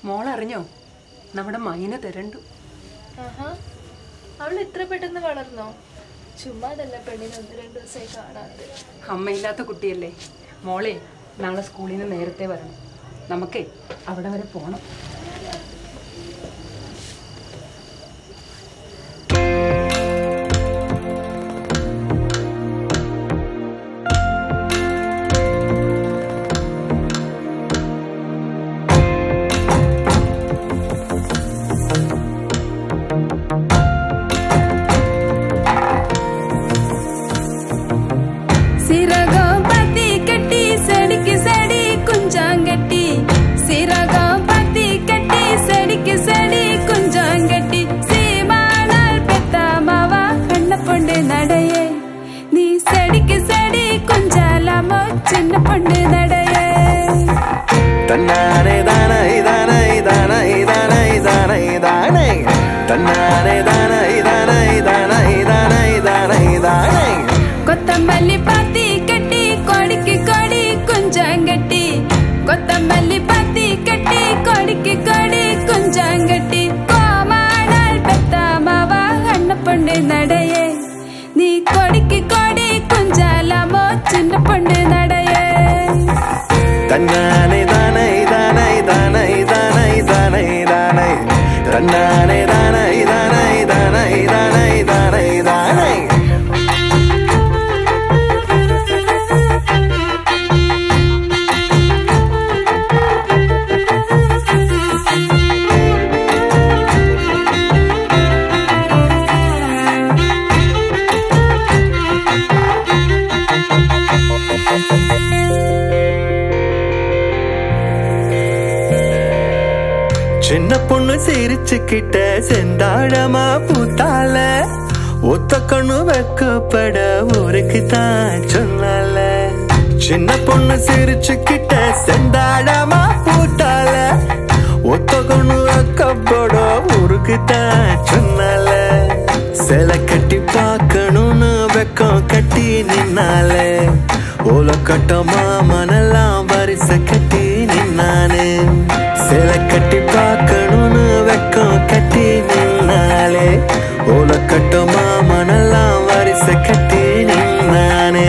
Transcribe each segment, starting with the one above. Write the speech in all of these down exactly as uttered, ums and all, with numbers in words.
മോൾ അറിഞ്ഞോ നമ്മുടെ മൈന തരണ്ടു. അവൾ ഇത്ര പെട്ടെന്ന് വളർന്നോ? ചുമ്മാതല്ല പെണ്ണിന് ഒന്ന് രണ്ട് ദിവസമായി കാണാതെ. അമ്മയില്ലാത്ത കുട്ടിയല്ലേ. മോളെ നാളെ സ്കൂളിൽ നിന്ന് നേരത്തെ വരണം. നമുക്കേ അവിടെ വരെ പോണം. கொத்தமல்லி பாத்தி கட்டி கொடிக்கு கொடி குஞ்சாங்கட்டி, கொத்தமல்லி பாத்தி கட்டி கொடிக்கு கொடி குஞ்சாங்கட்டி, கோமானால் பெத்தாமாவா அண்ண பொண்ணு நடையே, நீ கொடிக்கு கொடி குஞ்சாலாமோ சின்ன பொண்ணு நடையே. தன்னானே தானே தானே தானே தானே தானே தானே தன்னானே தானே தானே தானே தானே தானே தானே. சின்ன பொண்ணு சிரிச்சுக்கிட்ட செந்தாழமா பூத்தால, ஒத்த கண்ணு வெக்கப்பட ஊருக்கு தான் சொன்னால. சின்ன பொண்ணு சிரிச்சுக்கிட்ட செந்தாழமா பூத்தால, ஒத்த கண்ணு வெக்கப்பட ஊருக்கு தான் சொன்னால. சிலை கட்டி பார்க்கணும்னு வெக்கம் கட்டி நின்னால, ஓலக்கட்டமா மனெல்லாம் வரிசை கட்டி நின்னானே. சிலை கட்டி பார்க்கணும்னு வெக்கம் கட்டி நின்னாலே, ஓலக்கட்டமா மனெல்லாம் வரிசை கட்டி நின்னானே.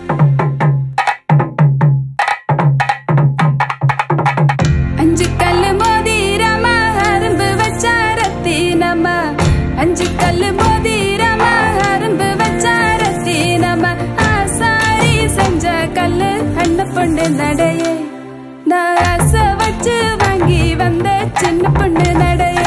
அஞ்சு கல்லு மோதி ரமா அரும்பு வச்சாரத்தி நம்ம, அஞ்சு கல்லு மோதி ரமா அரும்பு வச்சாரத்தி நம்ம, ஆசாரி செஞ்ச கல்லு அண்ண பொண்ணு நடையே, நான் ஆசை வச்சு வாங்கி வந்த சின்ன பொண்ணு நடையே.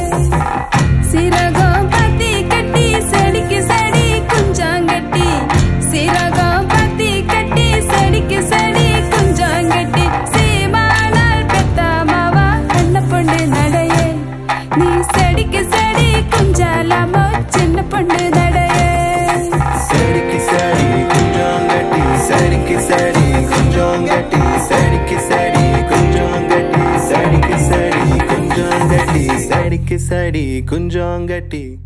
சீரகம் பாத்தி கட்டி செடிக்கு செடி குஞ்சாங்கட்டி, சீரகம் பாத்தி கட்டி செடிக்கு செடி குஞ்சாங்கட்டி, சீமானால் பெத்தாமாவா அண்ண பொண்ணு நடையே, நீ செடிக்கு செடி குஞ்சாலாமோ சின்ன பொண்ணு நடையே. செடிக்கு செடி குஞ்சாங்கட்டி, செடிக்கு செடி குஞ்சாங்கட்டி, செடிக்கு செடி குஞ்சாங்கட்டி, செடிக்கு செடி குஞ்சாங்கட்டி, செடிக்கு செடி குஞ்சாங்கட்டி.